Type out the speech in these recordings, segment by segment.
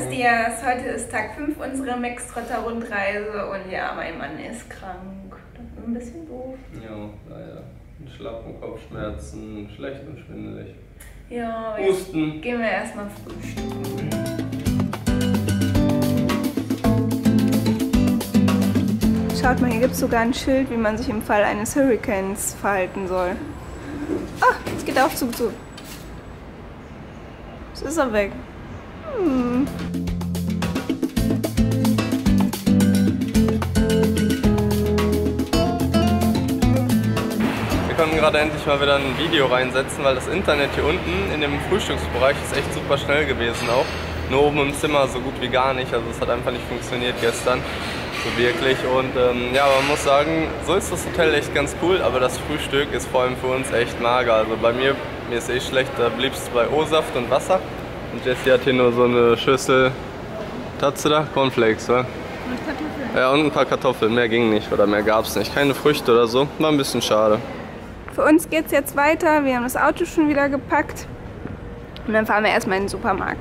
Buenos Dias, heute ist Tag 5 unserer Max-Trotter-Rundreise und ja, mein Mann ist krank. Das ist ein bisschen doof. Ja, leider. Schlappen, Kopfschmerzen, schlecht und schwindelig. Ja, Husten. Gehen wir erstmal frühstücken. Schaut mal, hier gibt es sogar ein Schild, wie man sich im Fall eines Hurrikans verhalten soll. Ah, es geht der Aufzug zu. Jetzt ist er weg. Wir konnten gerade endlich mal wieder ein Video reinsetzen, weil das Internet hier unten in dem Frühstücksbereich ist echt super schnell gewesen auch. Nur oben im Zimmer so gut wie gar nicht, also es hat einfach nicht funktioniert gestern, so wirklich. Und ja, man muss sagen, so ist das Hotel echt ganz cool, aber das Frühstück ist vor allem für uns echt mager. Also bei mir ist eh schlecht, da blieb es bei O-Saft und Wasser. Und Jessie hat hier nur so eine Schüssel, Tatze da? Cornflakes, oder? Und Kartoffeln. Ja, und ein paar Kartoffeln, mehr ging nicht oder mehr gab es nicht. Keine Früchte oder so, war ein bisschen schade. Für uns geht es jetzt weiter, wir haben das Auto schon wieder gepackt und dann fahren wir erstmal in den Supermarkt.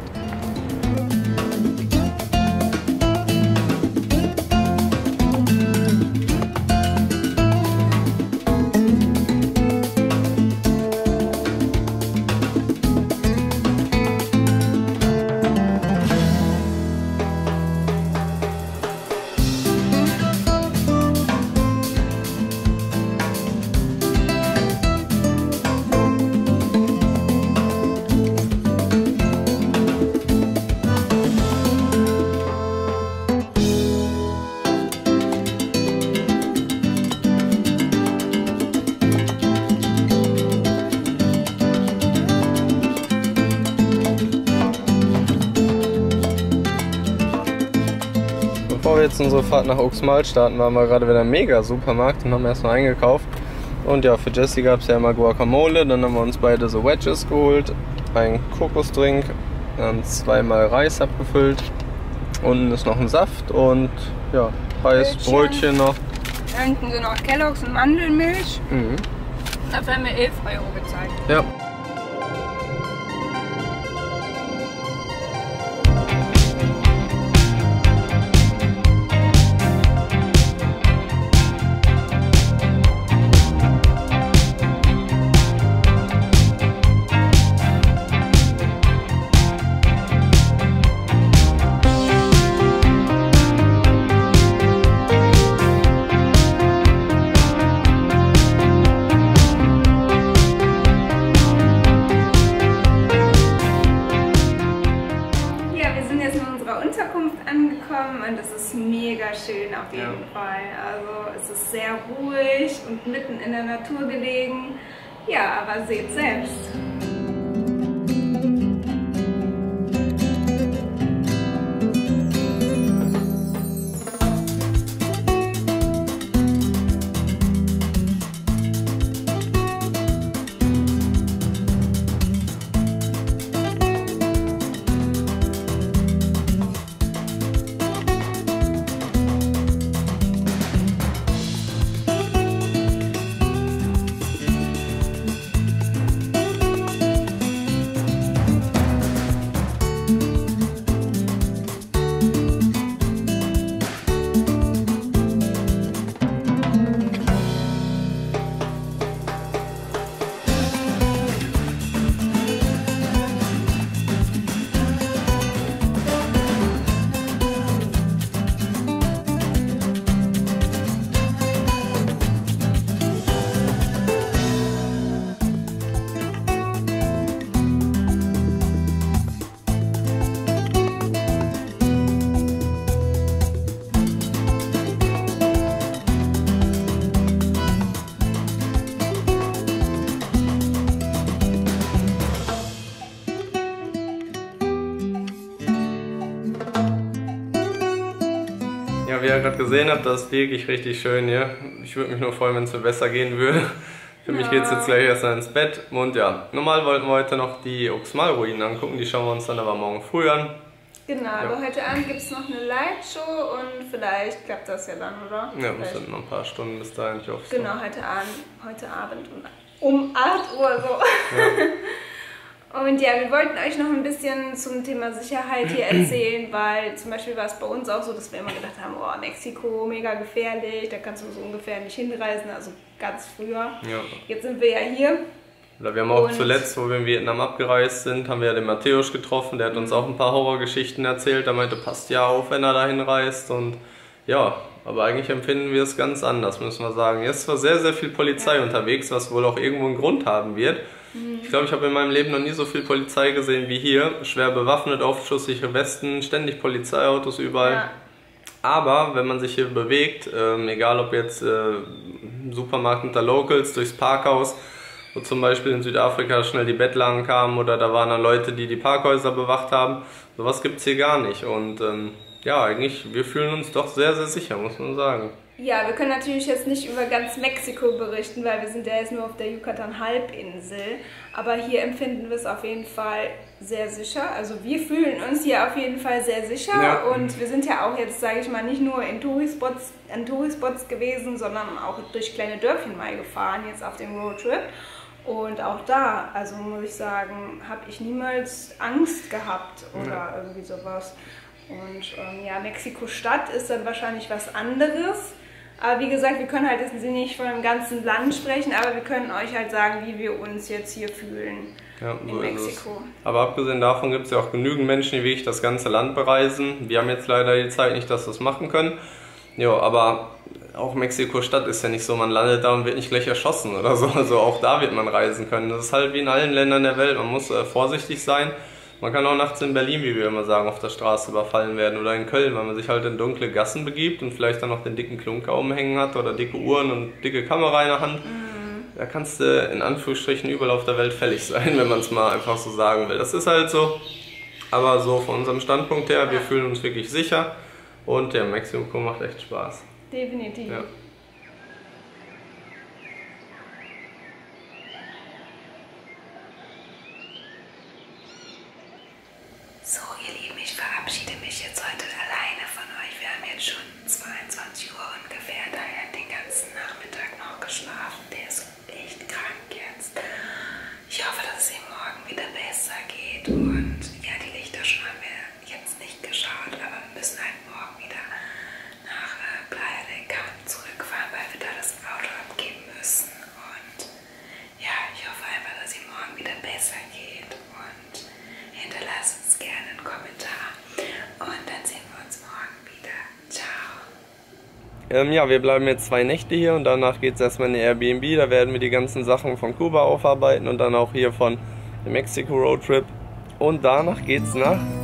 Bevor wir jetzt unsere Fahrt nach Uxmal starten, waren wir gerade wieder im Mega-Supermarkt und haben erstmal eingekauft. Und ja, für Jessie gab es ja immer Guacamole, dann haben wir uns beide so Wedges geholt, einen Kokosdrink, dann 2-mal Reis abgefüllt, unten ist noch ein Saft und ja, Reis, Brötchen noch. Da hinten sind noch Kelloggs und Mandelmilch. Mhm. Dafür haben wir 11 Euro gezahlt. Ja. Und es ist mega schön auf jeden Fall. Also es ist sehr ruhig und mitten in der Natur gelegen. Ja, aber seht selbst. Ja, wie ihr gerade gesehen habt, das ist wirklich richtig schön hier. Ich würde mich nur freuen, wenn es mir besser gehen würde. Für mich geht es jetzt gleich erstmal ins Bett. Und ja, normal wollten wir heute noch die Uxmal-Ruinen angucken, die schauen wir uns dann aber morgen früh an. Genau, aber heute Abend gibt es noch eine Lightshow und vielleicht klappt das ja dann, oder? Ja, wir sind noch ein paar Stunden bis dahin, ich hoffe so. Genau, heute Abend um 8 Uhr so. Ja. Und ja, wir wollten euch noch ein bisschen zum Thema Sicherheit hier erzählen, weil zum Beispiel war es bei uns auch so, dass wir immer gedacht haben, oh, Mexiko, mega gefährlich, da kannst du so ungefähr nicht hinreisen, also ganz früher. Ja. Jetzt sind wir ja hier. Wir haben auch zuletzt, wo wir in Vietnam abgereist sind, haben wir ja den Matthäus getroffen, der hat uns auch ein paar Horrorgeschichten erzählt, der meinte, passt ja auf, wenn er da hinreist und ja, aber eigentlich empfinden wir es ganz anders, müssen wir sagen. Jetzt war sehr, sehr viel Polizei unterwegs, was wohl auch irgendwo einen Grund haben wird. Ich glaube, ich habe in meinem Leben noch nie so viel Polizei gesehen wie hier. Schwer bewaffnet, aufschusssichere Westen, ständig Polizeiautos überall. Ja. Aber wenn man sich hier bewegt, egal ob jetzt Supermarkt unter Locals, durchs Parkhaus, wo zum Beispiel in Südafrika schnell die Bettlaken kamen oder da waren dann Leute, die die Parkhäuser bewacht haben, sowas gibt es hier gar nicht. Und ja, eigentlich, wir fühlen uns doch sehr, sehr sicher, muss man sagen. Ja, wir können natürlich jetzt nicht über ganz Mexiko berichten, weil wir sind ja jetzt nur auf der Yucatan-Halbinsel. Aber hier empfinden wir es auf jeden Fall sehr sicher. Also wir fühlen uns hier auf jeden Fall sehr sicher. Ja. Und wir sind ja auch jetzt, sage ich mal, nicht nur in Touri-Spots gewesen, sondern auch durch kleine Dörfchen mal gefahren, jetzt auf dem Roadtrip. Und auch da, also muss ich sagen, habe ich niemals Angst gehabt oder irgendwie sowas. Und ja, Mexiko-Stadt ist dann wahrscheinlich was anderes. Aber wie gesagt, wir können halt jetzt nicht von dem ganzen Land sprechen, aber wir können euch halt sagen, wie wir uns jetzt hier fühlen in Mexiko. Aber abgesehen davon gibt es ja auch genügend Menschen, die wirklich das ganze Land bereisen. Wir haben jetzt leider die Zeit nicht, dass wir das machen können. Ja, aber auch Mexiko-Stadt ist ja nicht so, man landet da und wird nicht gleich erschossen oder so. Also auch da wird man reisen können. Das ist halt wie in allen Ländern der Welt, man muss vorsichtig sein. Man kann auch nachts in Berlin, wie wir immer sagen, auf der Straße überfallen werden oder in Köln, weil man sich halt in dunkle Gassen begibt und vielleicht dann noch den dicken Klunker umhängen hat oder dicke Uhren und dicke Kamera in der Hand. Da kannst du in Anführungsstrichen überall auf der Welt fällig sein, wenn man es mal einfach so sagen will. Das ist halt so, aber so von unserem Standpunkt her, wir fühlen uns wirklich sicher und der Mexiko macht echt Spaß. Definitiv. Ja. So, ihr Lieben, ich verabschiede mich jetzt heute alleine von euch. Wir haben jetzt schon 22 Uhr ungefähr. Daher hat den ganzen Nachmittag noch geschlafen. Der ist echt krank jetzt. Ich hoffe, dass es ihm morgen wieder besser geht. Und ja, die Lichterschau haben wir jetzt nicht geschaut, aber wir müssen halt morgen wieder nach Playa del Carmen zurückfahren, weil wir da das Auto abgeben müssen. Und ja, ich hoffe einfach, dass es ihm morgen wieder besser geht. Und hinterlasst uns gerne einen Kommentar und dann sehen wir uns morgen wieder. Ciao. Ja, wir bleiben jetzt 2 Nächte hier und danach geht es erstmal in die Airbnb. Da werden wir die ganzen Sachen von Kuba aufarbeiten und dann auch hier von dem Mexiko Roadtrip. Und danach geht es nach